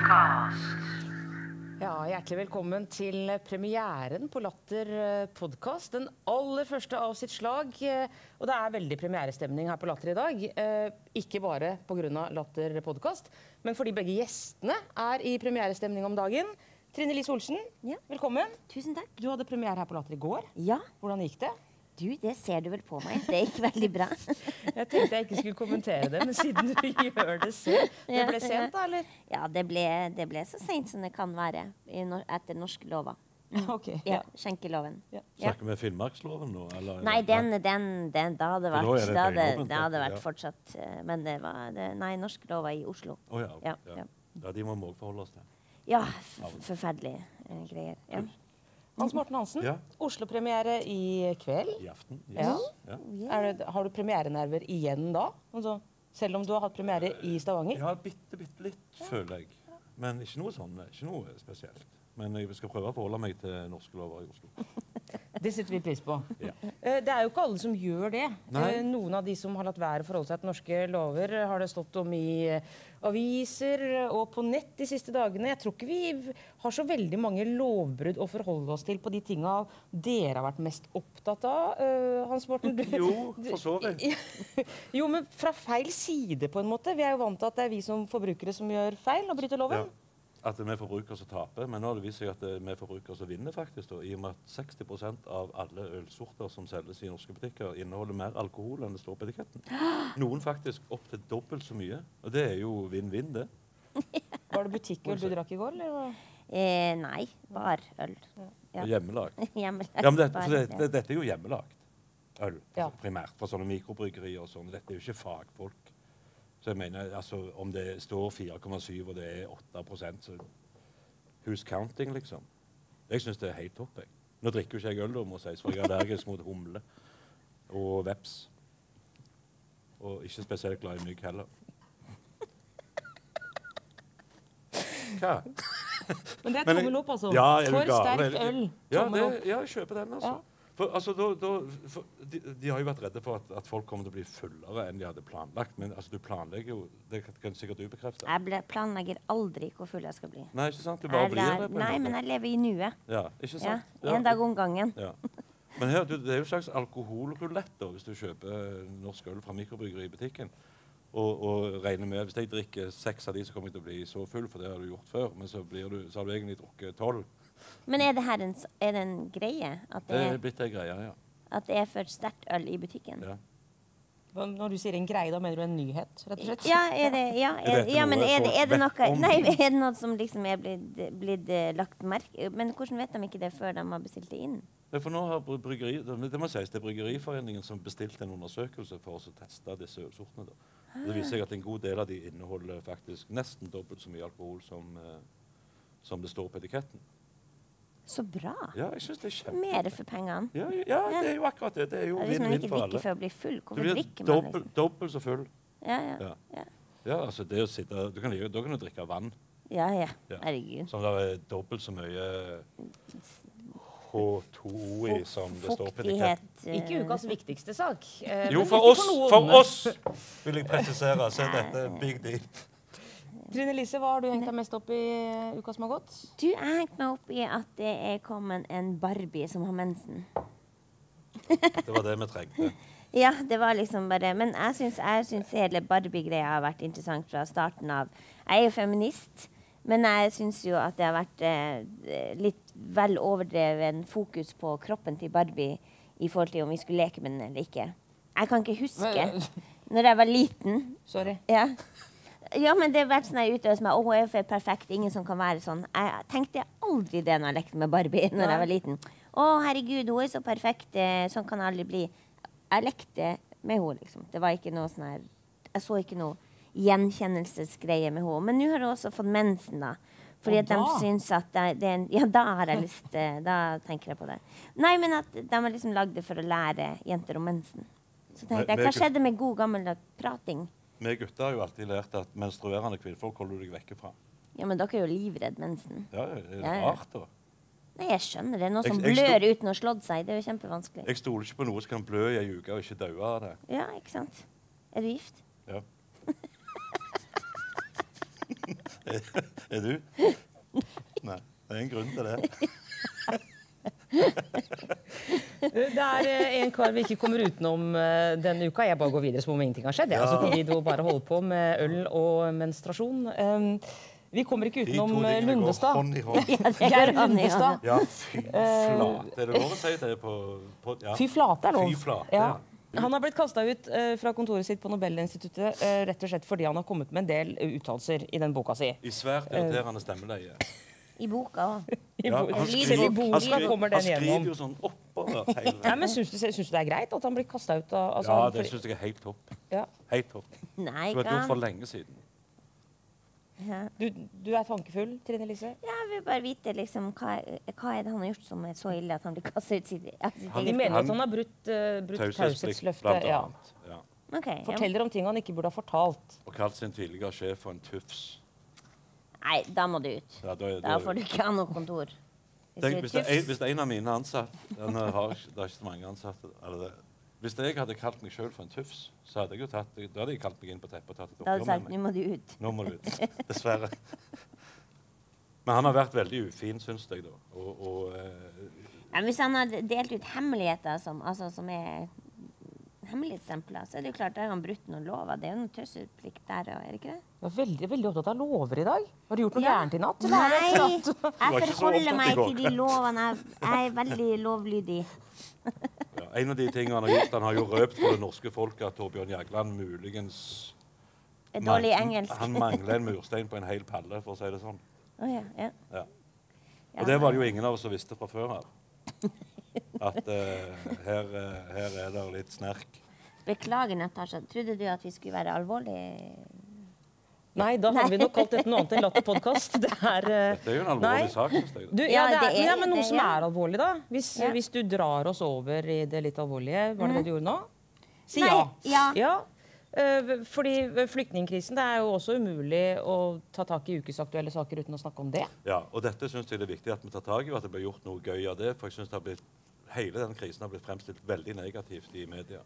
Podcast. Ja, hjertelig velkommen til premieren på Latter podcast. Den aller første av sitt slag. Og det veldig premierestemning her på Latter i dag. Ikke bare på grunn av Latter podcast, men fordi begge gjestene i premierestemning om dagen. Trine Lise Olsen, ja. Velkommen. Tusen takk. Du hadde premiere her på Latter i går. Ja. Hvordan gikk det? Du, det ser du vel på meg. Det gikk veldig bra. Jeg tenkte jeg ikke skulle kommentere det, men siden du gjør det selv. Det ble sent da, eller? Ja, det ble så sent som det kan være etter norske lover. Okay. Ja, skjenkeloven. Ja. Snakker vi Finnmarksloven nå? Eller? Nei, den da hadde det vært fortsatt. Men det var, norske lover i Oslo. Ja, de må vi også forholde oss til. Ja, forferdelige greier. Ja. Hans Morten Hansen, Oslo-premiere i kveld. I aften, yes. Ja. Har du premierenerver igjen da? Altså, selv om du har hatt premiere i Stavanger? Ja, bitte litt, føler jeg. Men ikke noe spesielt. Men jeg skal prøve å forholde meg til norske lover i Oslo. Det setter vi pris på. Ja. Det jo ikke alle som gjør det. Nei. Noen av de som har latt være å forholde seg til norske lover, har det stått om i aviser og på nett de siste dagene. Jeg tror ikke vi har så veldig mange lovbrudd å forholde oss til på de tingene dere har vært mest opptatt av, Hans Morten. Jo, for så vidt. Jo, men fra feil side på en måte. Vi jo vant til at det vi som forbrukere som gjør feil og bryter loven. Ja. At vi forbrukere som taper, men nå har det vist seg at vi forbrukere som vinner faktisk, da, i og med at 60% av alle ølsorter som selges i norske butikker inneholder mer alkohol enn det står på etiketten. Noen faktisk opp til dobbelt så mye, og det jo vinn-vinn det. Var det butikkøl du drakk i går, eller? Nei, bare øl. Ja. Hjemmelagt. Hjemmelagt. Ja, men dette jo hjemmelagt øl, primært, fra sånne mikrobryggerier og sånn. Dette jo ikke fagfolk. Så jeg mener, altså, om det står 4,7 og det 8%, så who's counting, liksom? Jeg synes det helt topp, jeg. Nå drikker jo ikke jeg øl, må sies, for jeg allergisk mot humle og veps. Og ikke spesielt glad i mygg heller. Hva? Men det tommel opp, altså. Ja, for sterk øl. Ja, jeg kjøper den, altså. Ja. For, altså, de har jo vært redde for at folk kommer til å bli fullere enn de hadde planlagt. Men altså, du planlegger jo, det kan sikkert du bekrefte. Jeg planlegger aldri hvor full jeg skal bli. Nei, ikke sant? Du bare blir det på en måte. Nei, men jeg lever i nuet. Ja, ikke sant? Ja, en dag om gangen. Ja. Men her, det jo en slags alkoholrulett hvis du kjøper norsk øl fra mikrobryggeri i butikken. Og regner med, hvis jeg drikker 6 av de, så kommer jeg til å bli så full, for det har du gjort før. Men så har du egentlig drukket 12. Men det her en greie? At det blitt en greie, ja. At det for sterkt øl i butikken? Ja. Når du sier en greie, da mener du en nyhet, rett og slett? Ja, men er det noe, nei, er det noe som liksom blitt lagt merke? Men hvordan vet de ikke det før de har bestilt det inn? For nå har det må sies, det Bryggeriforeningen som bestilte en undersøkelse for oss å teste disse ølsortene. Det viser seg at en god del av de inneholder faktisk nesten dobbelt så mye alkohol som det står på etiketten. Så bra. Ja, jeg synes det kjempebra. Mer for pengene. Ja, det jo akkurat det. Det jo hvis man vinn-vinn for alle. Hvis man ikke drikker for å bli full, hvorfor drikker man liksom? Dobbelt så full. Ja, altså det å sitte, da kan du drikke vann. Ja, herregud. Som det dobbelt så mye H2O i som det står på etiketten. Ikke ukas viktigste sak. Jo, for oss vil jeg presisere, så dette big deal. Trine Lise, hva har du hengt deg mest opp i uka som har gått? Du, jeg hengt meg opp i at det kommet en Barbie som har mensen. Det var det vi trengte. Ja, det var liksom bare... Men jeg synes hele Barbie-greia har vært interessant fra starten av. Jeg jo feminist, men jeg synes jo at det har vært litt vel overdreven fokus på kroppen til Barbie i forhold til om vi skulle leke med den eller ikke. Jeg kan ikke huske når jeg var liten. Sorry. Ja, men det har vært sånn jeg ute som jeg er perfekt, ingen som kan være sånn. Jeg tenkte aldri det når jeg lekte med Barbie når jeg var liten. Herregud, hun så perfekt, sånn kan jeg aldri bli. Jeg lekte med henne, liksom. Det var ikke noe sånn her, jeg så ikke noe gjenkjennelsesgreie med henne. Men nå har hun også fått mensen da. Fordi at de synes at da har jeg lyst, da tenker jeg på det. Nei, men at de har liksom lagd det for å lære jenter om mensen. Så tenkte jeg, hva skjedde med god gammel prating? Vi gutter har jo alltid lært at menstruerende kvinnfolk holder du deg vekke fra. Ja, men dere jo livredd mensen. Ja, det rart da. Nei, jeg skjønner det. Noe som blør uten å ha slått seg, det jo kjempevanskelig. Jeg stoler ikke på noe som kan blø i en uke og ikke dø av det. Ja, ikke sant? Er du gift? Ja. Er du? Nei, det en grunn til det. Det en kar vi ikke kommer utenom denne uka. Jeg bare går videre som om ingenting har skjedd. Ja. Altså, Covid bare holder på med øl og menstruasjon. Vi kommer ikke utenom Lundestad. De to tingene går hånd i hånd. Geir Lundestad. Ja, fy flate. Er det lov å si det på ja. Fy flate er lov. Fy flate, ja. Han har blitt kastet ut fra kontoret sitt på Nobelinstituttet rett og slett fordi han har kommet med en del uttalelser i den boka si. I svært irriterende stemmeleie. I boka også. Ja, han skriver jo sånn oppover hele. Ja, men synes du det er greit at han blir kastet ut av... Altså, ja, det synes jeg er helt topp. Ja. Helt topp. Nei, du har gjort for lenge siden. Ja. Du er tankefull, Trine Lise? Ja, jeg vil bare vite liksom, hva er det han har gjort som er så ille at han blir kastet ut sitt De mener at han har brutt taushetsløftet. Ja. Ja. Okay, forteller om ting han ikke burde ha fortalt. Og kalt sin tidligere sjef for en tufs. Nei, da må du ut. Ja, da får du ikke ha noe kontor. Hvis en av mine ansatte det er ikke så mange ansatte hvis jeg hadde kalt meg selv for en tufs, så hadde jeg jo da hadde jeg kalt meg inn på teppet og tatt et oppgjør med meg. Da hadde du sagt, nå må du ut. Nå må du ut, dessverre. Men han har vært veldig ufin, synes jeg da. Ja, hvis han har delt ut hemmeligheter som er hemmelighetsstempler, så er det jo klart at han har brutt noen lover. Det er jo noen tøsseplikt der, er det ikke det? Du er veldig, veldig opptatt av lover i dag. Har du gjort noe gærent i natt? Nei, jeg forholder meg til de lovene. Jeg er veldig lovlydig. Ja, en av de tingene han har jo røpt for det norske folket at Torbjørn Jagland muligens dårlig engelsk. Han mangler en murstein på en hel palle, for å si det sånn. Ja. Og det var det jo ingen av oss som visste fra før her. At her er det litt snerk. Beklager, Natasha. Trodde du at vi skulle være alvorlige? Nei, da har vi nok kalt dette noe annet enn Latter-podcast. Dette er jo en alvorlig sak, synes jeg. Men noe som er alvorlig, da. Hvis du drar oss over i det litt alvorlige, var det det du gjorde nå? Si ja. Ja. Fordi flyktningkrisen, det er jo også umulig å ta tak i ukesaktuelle saker uten å snakke om det. Ja, og dette synes jeg det er viktig at vi tar tak i, og at det blir gjort noe gøy av det. For jeg synes hele denne krisen har blitt fremstilt veldig negativt i media.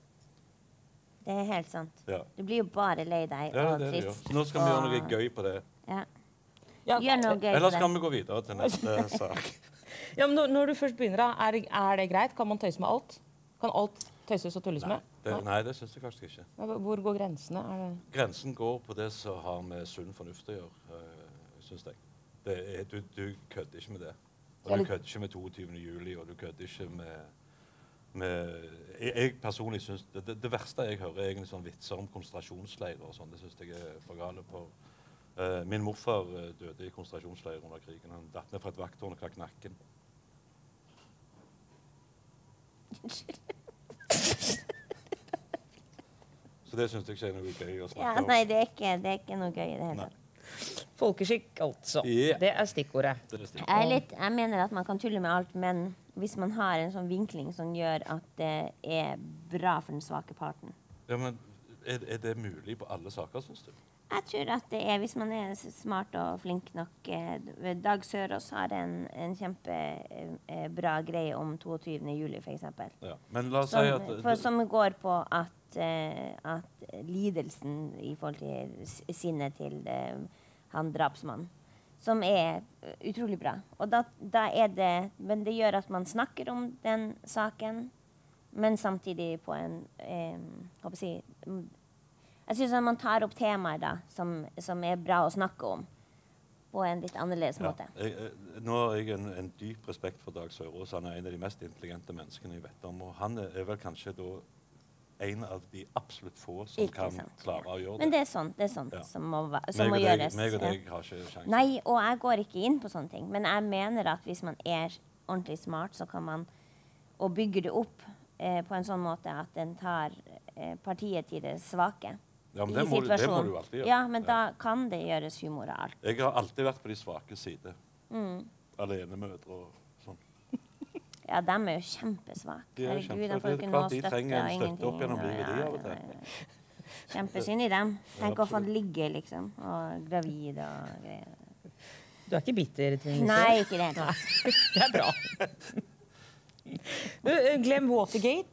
Det er helt sant. Ja. Du blir jo bare lei deg og trist. Nå skal vi gjøre noe gøy på det. Ja. Gjør noe gøy på det. Ellers kan vi gå videre til neste sak. Ja, men når du først begynner, er det greit? Kan man tøyse med alt? Kan alt tøyses og tulles med? Nei, det synes jeg faktisk ikke. Hvor går grensene? Grensen går på det som har med sunn fornuft å gjøre, synes jeg. Du kødder ikke med det. Og du kødder ikke med 22. juli, og du kødder ikke med jeg personlig synes det verste jeg hører er egentlig sånn vitser om konsentrasjonsleirer og sånn. Det synes jeg er for gale på. Min morfar døde i konsentrasjonsleirer under krigen. Han datt ned fra et vakttårn og knakk nakken. Så det synes jeg ikke er noe gøy å snakke om. Nei, det er ikke noe gøy i det hele tatt. Folkeskikk, altså. Yeah. Det er stikkordet. Jeg mener at man kan tulle med alt, men hvis man har en sånn vinkling som gjør at det er bra for den svake parten. Ja, men er det mulig på alle saker, synes du? Jeg tror at det hvis man er smart og flink nok. Dag Sørås har en kjempebra greie om 22. juli, for eksempel. Ja, men la oss si at... Som går på at lidelsen i forhold til sinnet til han drapsmannen, som er utrolig bra. Og da er det, men det gjør at man snakker om den saken, men samtidig på en, jeg synes at man tar opp temaer da, som er bra å snakke om, på en litt annerledes måte. Nå har jeg en dyp respekt for Dag Sørås. Han er en av de mest intelligente menneskene jeg vet om, og han er vel kanskje da en av de absolutt få som kan klare å gjøre det. Men det er sånt som må gjøres. Meg og deg har ikke sjanse. Nei, og jeg går ikke inn på sånne ting. Men jeg mener at hvis man er ordentlig smart, så kan man og bygge det opp på en sånn måte at den tar partiet til det svake. Ja, men det må du alltid gjøre. Ja, men da kan det gjøres humor av alt. Jeg har alltid vært på de svake side. Alenemødre og sånn. Ja, de er jo kjempesvake. De er kjempesvake. De trenger en støtte opp gjennom livet, de av og til. Kjempesynd i dem. Tenk å få ligge, liksom. Og gravid og greier. Du er ikke bitter, Trine? Nei, ikke det. Det er bra. Glem Watergate.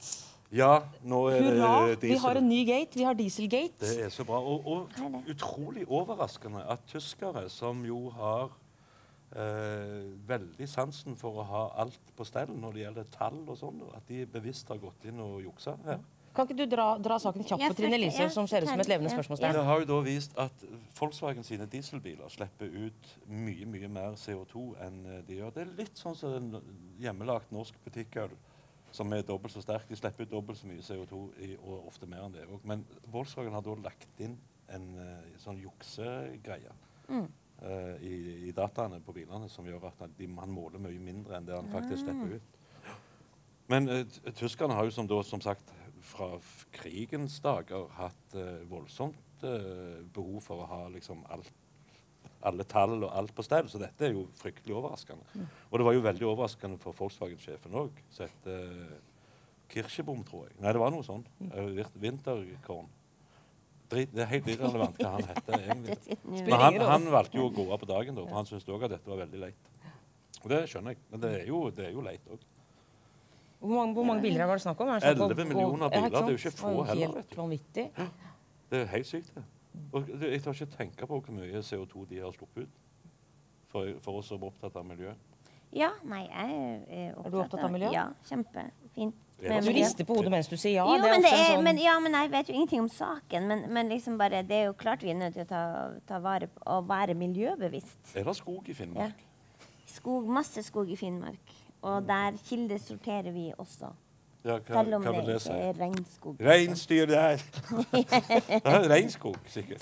Ja, nå er Hurra! det diesel. Vi har en ny gate. Vi har Dieselgate. Det er så bra. Og utrolig overraskende at tyskere, som jo har veldig sansen for å ha alt på stell når det gjelder tall og sånn, at de bevisst har gått inn og juksa her. Kan ikke du dra saken kjapt for Trine Lise, som ser ut som et levende spørsmålstegn? Det har jo da vist at Volkswagen sine dieselbiler slipper ut mye, mye mer CO2 enn de gjør. Det er litt sånn som en hjemmelagt norsk butikkøl, som er dobbelt så sterk. De slipper ut dobbelt så mye CO2, og ofte mer enn det. Men Volkswagen har da lagt inn en sånn juksegreie i dataene på bilene, som gjør at man måler mye mindre enn det han faktisk slipper ut. Men tyskerne har jo som sagt fra krigens dager hatt voldsomt behov for å ha liksom alle tall og alt på stell, så dette er jo fryktelig overraskende. Og det var jo veldig overraskende for Volkswagen-sjefen også, så Kirschebom, tror jeg. Nei, det var noe sånn. Winterkorn. Det er helt irrelevant hva han heter egentlig. Men han valgte jo å gå av på dagen da, for han syntes også at dette var veldig leit. Og det skjønner jeg, men det er jo leit også. Hvor mange biler var det snakk om? 11 millioner biler, det er jo ikke få heller. Helt vanvittig. Det er helt sykt det. Og jeg tar ikke tenke på hvor mye CO2 de har sluppet ut, for oss som er opptatt av miljø. Ja, nei, jeg er du opptatt av miljø? Ja, kjempefint. Du rister på hodet mens du sier ja. Jo, men jeg vet jo ingenting om saken, men liksom bare, det er jo klart vi er nødt til å ta vare på å være miljøbevisst. Er det skog i Finnmark? Ja. Masse skog i Finnmark, og der kildesorterer vi også. Ja, selv om det ikke er regnskog. Reinsdyr der! Det er regnskog, sikkert.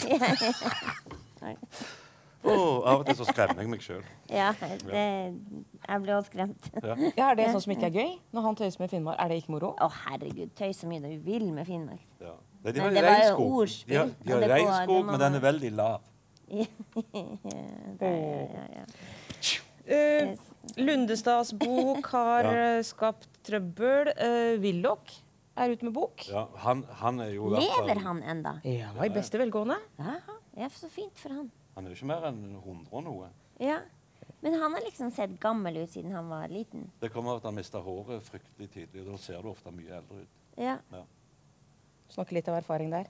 Av og til så skremmer jeg meg selv. Ja, jeg blir også skremt. Ja, er det sånn som ikke er gøy? Når han tøyser med Finnmark, er det ikke moro? Å, herregud, tøys så mye du vil med Finnmark. Ja. De har det var jo ordspill. De har regnskog, men den er veldig lav. Lundestads bok har skapt trøbbel. Willoch er ute med bok. Ja, han er jo Lever han enda? Ja, i beste velgående. Ja, så fint for han. Han er jo ikke mer enn 100 og noe. Ja, men han har liksom sett gammel ut siden han var liten. Det kommer av at han mistet håret fryktelig tidlig, og da ser du ofte mye eldre ut. Ja. Snakker litt av erfaring der.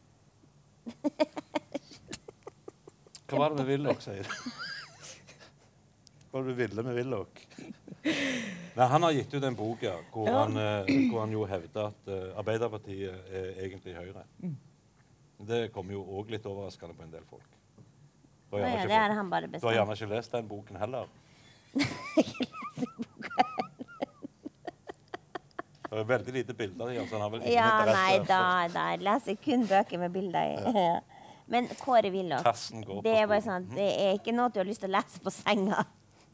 Hva var det med Willoch, sier du? Hva var det du ville med Willoch? Nei, han har gitt ut en bok hvor han jo hevder at Arbeiderpartiet er egentlig Høyre. Det kommer jo også litt overraskende på en del folk. Det har han bare bestemt. Du har gjerne ikke lest den boken heller. Det er veldig lite bilder i, så han har vel ingen interesse. Nei, da leser jeg kun bøker med bilder i. Men Kåre Willoch, det er bare sånn, det er ikke noe du har lyst til å lese på senga.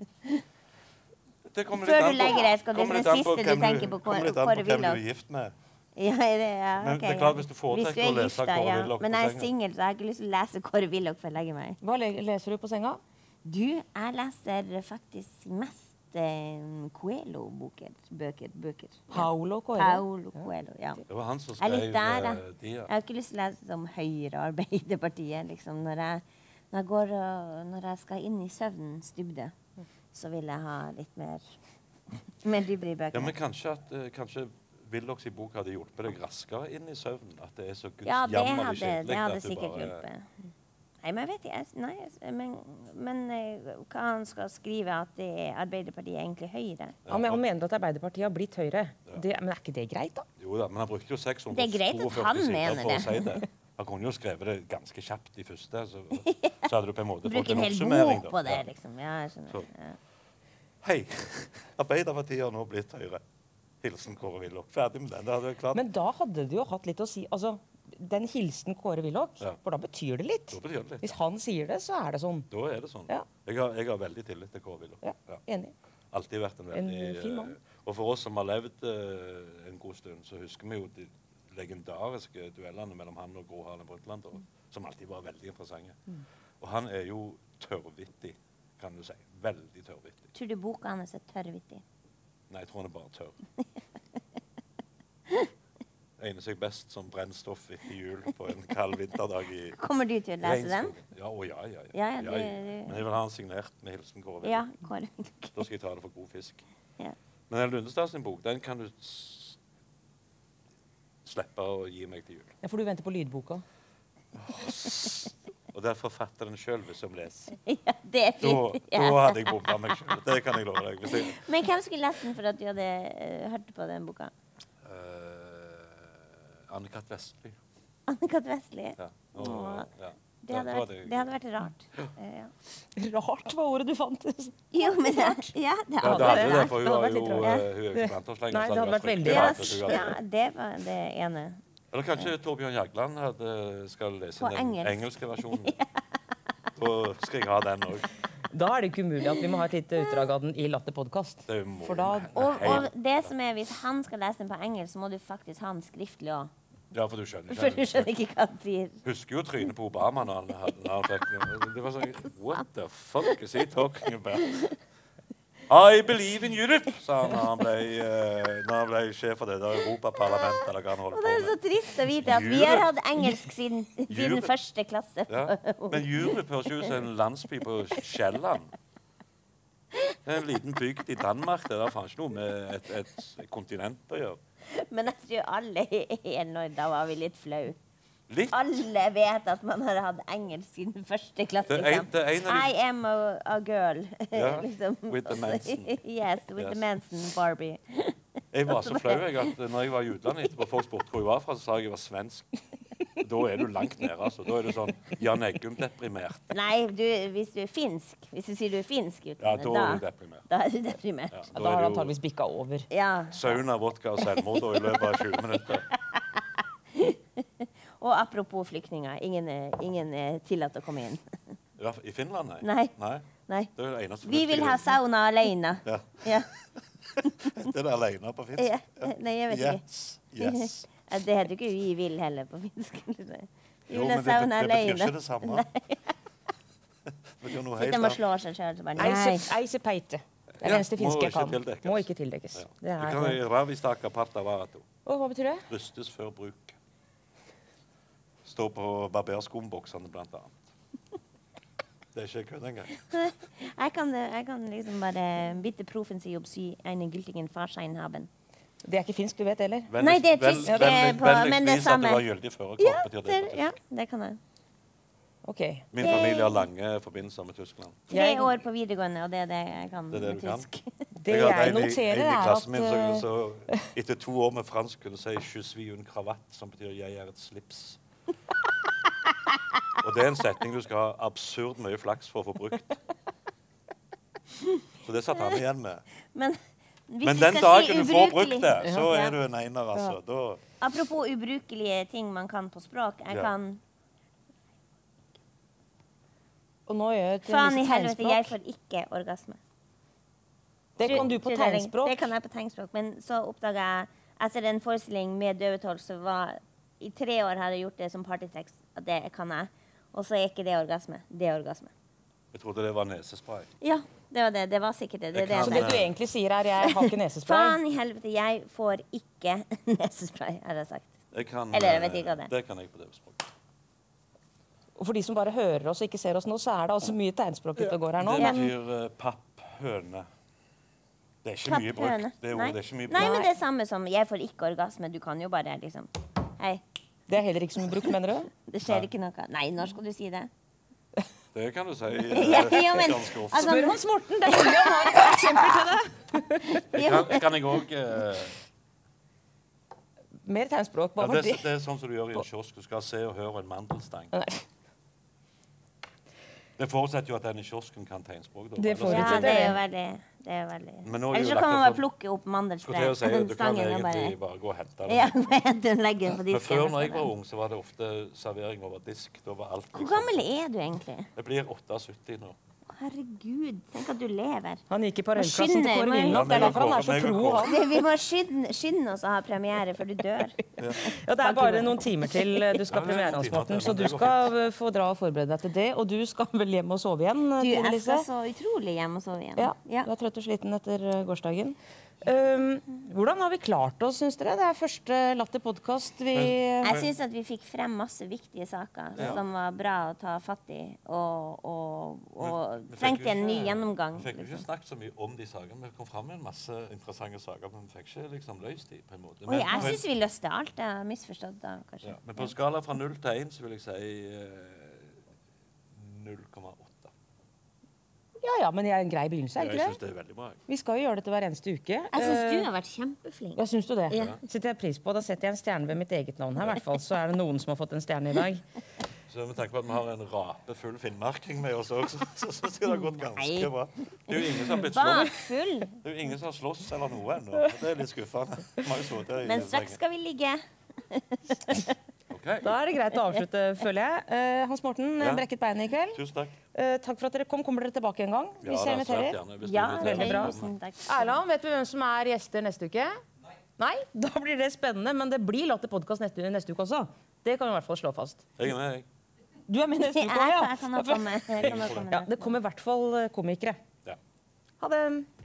Før du legger deg, skal det være det siste du tenker på Kåre Willoch. Kommer litt an på hvem du er gift med. Ja, men det er klart hvis du foretrekker å lese Kåre Willoch på senga. Men jeg er single, så jeg har ikke lyst til å lese Kåre Willoch før jeg legger meg. Hva leser du på senga? Jeg leser faktisk mest Coelho-bøker. Paulo Coelho, ja. Det var han som skrev de. Jeg har ikke lyst til å lese om Høyre og Arbeiderpartiet, liksom. Når jeg skal inn i søvnens dybde, så vil jeg ha litt mer dybre i bøkene. Ja, men kanskje Willochs i bok hadde hjulpet deg raskere inn i søvnen? At det er så gudsjammerlig kjedelig? Det hadde sikkert hjulpet. Nei, men jeg vet ikke. Men hva han skal skrive at det er Arbeiderpartiet egentlig Høyre? Han mener at Arbeiderpartiet har blitt Høyre. Men er ikke det greit, da? Jo da, men han brukte jo 642 det er greit at han mener for å si det. Han kunne jo skrevet det ganske kjapt i første, så hadde du på en måte fått en oppsummering. Bruker en hel bok på det, liksom. Ja, jeg skjønner. Ja. Hei, Arbeiderpartiet har nå blitt Høyre. Hilsen Kåre Willoch. Ferdig med den. Det hadde jeg klart. Men da hadde det jo hatt litt å si. Altså, den hilsen Kåre Willoch, for da betyr det litt. Da betyr det litt. Hvis han sier det, så er det sånn. Da er det sånn. Ja. Jeg har veldig tillit til Kåre Willoch. Ja, enig. Alltid vært en veldig fin mann. Og for oss som har levd en god stund, så husker vi jo de legendariske duellene mellom han og Gro Harlem Brundtland, som alltid var veldig interessante. Og han er jo tørrvittig, kan du si. Veldig tørrvittig. Tror du boka hans er tørrvittig? Nei, jeg tror han er bare tørr. Egner seg best som brennstoff etter jul på en kald vinterdag i Kommer du til å lese den? Ja, Ja, men jeg vil ha den signert med hilsen Kåre Willoch. Ja, Kåre Willoch. Da skal jeg ta det for god fisk. Ja. Men Lundestad sin bok, den kan du slippe å gi meg til jul. Ja, for du venter på lydboka. Og det er forfatteren selv som leser. Ja, det er fint. Da hadde jeg bombet meg selv. Det kan jeg love deg. Men hvem skulle lese den for at du hadde hørt på den boka? Anne-Kat. Vestli. Anne-Kat. Vestli? Ja. Ja. Det hadde vært rart. Ja. Rart var ordet du fant. Jo, men det hadde vært rart. for hun er jo ikke blant oss lenger. Nei, det hadde vært veldig rart. rart. Ja, det var det ene. Eller kanskje Torbjørn Jagland skal lese den engelske versjonen. Da skal jeg ha den også. Da er det ikke umulig at vi må ha et lite utdrag av den i Latter podcast. Og det som er, hvis han skal lese den på engelsk, så må du faktisk ha den skriftlig også. Ja, for du skjønner ikke. For du skjønner ikke hva han sier. Husker jo trynet på Obama når han fikk det var sånn, what the fuck is he talking about? I believe in Europe, sa han når han ble sjef for det der Europaparlamentet. Eller hva han holder på med. Og det er så trist å vite at vi har hatt engelsk siden første klasse. Ja. Men Europe høres jo ut som en landsby på Sjælland. Det er en liten bygd i Danmark. Det er faen ikke noe med et kontinent å gjøre. Men jeg tror alle da var vi litt flau. Litt? Alle vet at man har hatt engelsk siden første klasse. I am a girl. Ja, liksom. with the Manson. Yes, with the Manson Barbie. Jeg var så flau at når jeg var i utlandet etterpå, folk spurte hvor jeg var fra, så sa jeg var svensk. Da er du langt nede, altså. Da er du sånn Jan Eggum-deprimert. Nei, hvis du er finsk, hvis du sier du er finsk utlandet, da er du deprimert. Da er du deprimert. Ja, da har du antageligvis bikka over. Ja. Sauna, vodka og selvmord i løpet av 20 minutter. Og apropos flyktninger, ingen er tillatt å komme inn. Ja, i Finland, nei? Nei. Det er det eneste vi vil ha sauna alene. Ja. Ja. Det er det alene på finsk? Ja. Nei, jeg vet ikke. Yes. Det heter ikke vi vil heller på finsk. Jo, men det betyr ikke det samme. Sitter man og slår seg selv, så bare nei. Eisepeite. Det er det eneste finske jeg kan. Må ikke tildekes. Du kan ravistaka parta varato. Og hva betyr det? Rystes før bruk. Står på barberskumboksene blant annet. Det er ikke kødd engang. Jeg kan liksom bare bitte profen si opp sy en gyltigen farsein haben. Det er ikke finsk, du vet, eller? Nei, det er tysk, men det er samme. At det var gyldig førerkort, betyr det på tysk. Ja, det kan jeg. Okay. Min familie har lange forbindelser med Tyskland. 3 år på videregående, og det er det jeg kan med tysk. Det jeg noterer er at... Min, så etter 2 år med fransk kunne si «Je suis une cravate», som betyr «jeg er et slips». Og det er en setning du skal ha absurd mye flaks for å få brukt. Så det satt han igjen med. Men den dagen du får brukt det, så er du en einer, altså. Da... Apropos ubrukelige ting man kan på språk. Jeg kan... Og nå gjør jeg faen i helvete, jeg får ikke orgasme. Det kan du på tegnspråk? Det kan jeg på tegnspråk, men så oppdaget jeg, etter en forestilling med døvetolk, så i 3 år hadde jeg gjort det som partytekst, at det kan jeg. Og så er ikke det orgasme. Det er orgasme. Jeg trodde det var nesespray. Ja, det var det. Det var sikkert det. Så det du egentlig sier er, jeg har ikke nesespray? Faen i helvete, jeg får ikke nesespray, har jeg sagt. Eller jeg vet ikke hva det er. Det kan jeg på døvespråk. Og for de som bare hører oss og ikke ser oss nå, så er det altså mye tegnspråk ute og går her nå. Det betyr papphøne. Det er ikke mye brukt. Det er ikke mye brukt. Nei, men det er samme som jeg får ikke orgasme. Du kan jo bare liksom, hei. Det er heller ikke så mye brukt, mener du? Det skjer ikke noe. Nei, når skal du si det? Det kan du si ganske ofte. Spør Hans Morten, det er mulig han har et eksempel til det. Kan jeg også... Mer tegnspråk, hva var det? Det er sånn som du gjør i en kiosk. Du skal se og høre en mandelstang. Det forutsetter jo at den i kiosken kan tegnspråk. Det forutsetter det. Det er jo veldig... Ellers så kan man bare plukke opp mandelstangen. Du kan egentlig bare gå og hente den. Ja, hente den, legge den på disken. Men før når jeg var ung, så var det ofte servering over disk. Da var alt... Hvor gammel er du egentlig? Jeg blir 78 nå. Herregud, tenk at du lever. Han gikk i parallellklassen til Kåre Willoch. Det er derfor han er så pro. Vi må skynde oss å ha premiere før du dør. Ja, det er bare noen timer til du skal premiere, Hans Morten, så du skal få dra og forberede deg til det. Og du skal vel hjem og sove igjen? Jeg skal så utrolig hjem og sove igjen. Ja, du er trøtt og sliten etter gårsdagen. Hvordan har vi klart oss, synes dere? Det er første Latter-podcast vi... Jeg synes at vi fikk frem masse viktige saker som var bra å ta fatt i, og trengte en ny gjennomgang. Vi fikk jo ikke snakket så mye om de sakene. Vi kom frem med en masse interessante saker, men vi fikk ikke liksom løst de på en måte. Jeg synes vi løste alt. Jeg har misforstått da, kanskje. Ja, men på skala fra 0 til 1 så vil jeg si 0,8. Ja, men det er en grei begynnelse, ikke det? Jeg synes det er veldig bra. Vi skal jo gjøre dette hver eneste uke. Jeg synes du har vært kjempeflink. Ja, synes du det? Ja. Setter jeg pris på. Da setter jeg en stjerne ved mitt eget navn her, i hvert fall. Så er det noen som har fått en stjerne i dag. Så med tanke på at vi har en rapefull finnmarking med oss også, så synes jeg det har gått ganske bra. Det er jo ingen som har blitt slått. Bakfull. Det er jo ingen som har slåss eller noe ennå. Det er litt skuffende. Men straks skal vi ligge. Okay. Da er det greit å avslutte, føler jeg. Hans Morten, brekket beinet i kveld. Tusen takk. Takk for at dere kom. Kommer dere tilbake en gang? Hvis jeg inviterer. Ja, veldig bra. Erland, vet vi hvem som er gjester neste uke? Nei? Da blir det spennende, men det blir Latter podcast neste uke også. Det kan vi i hvert fall slå fast. Jeg er med, jeg. Du er med neste uke, ja. Jeg kan også komme. Ja, det kommer i hvert fall komikere. Ja. Ha det.